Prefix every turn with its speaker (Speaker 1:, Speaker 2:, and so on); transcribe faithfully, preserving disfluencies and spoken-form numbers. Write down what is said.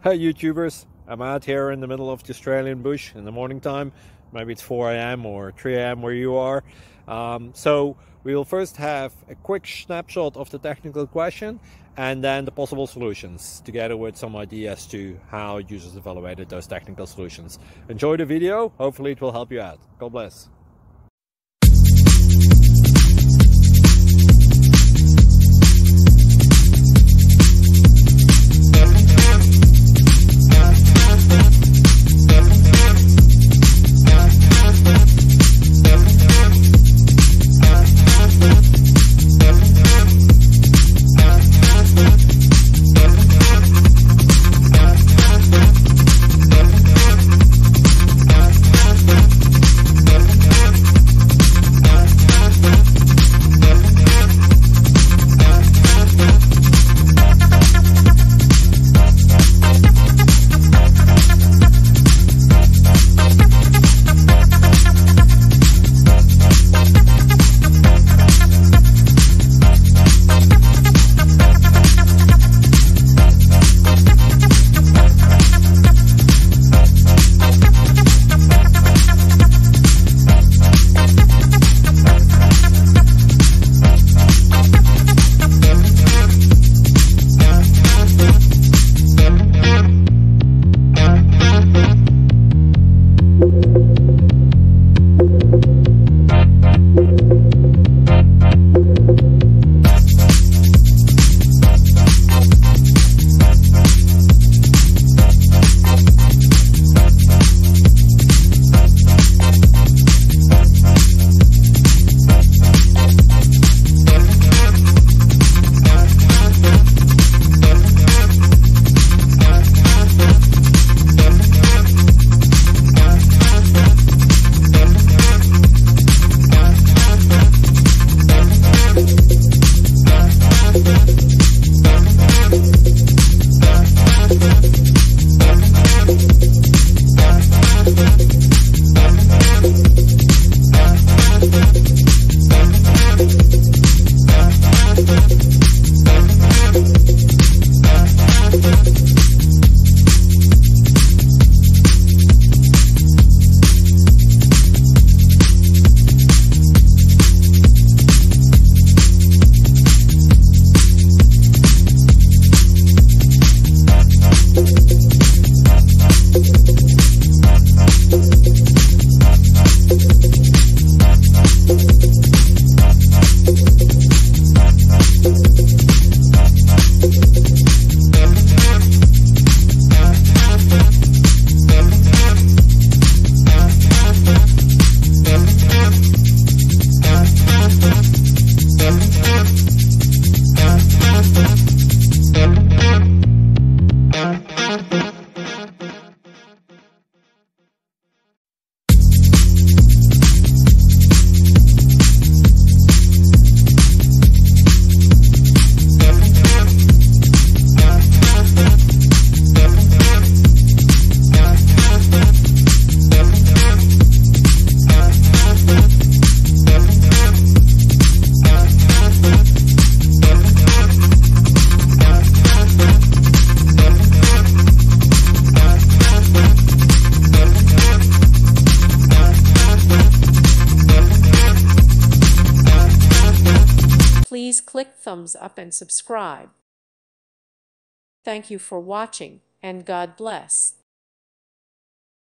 Speaker 1: Hey YouTubers, I'm out here in the middle of the Australian bush in the morning time. Maybe it's four A M or three A M where you are. Um, so we'll first have a quick snapshot of the technical question and then the possible solutions, together with some ideas to how users evaluated those technical solutions. Enjoy the video, hopefully it will help you out. God bless.
Speaker 2: Please click thumbs up and subscribe. Thank you for watching, and God bless.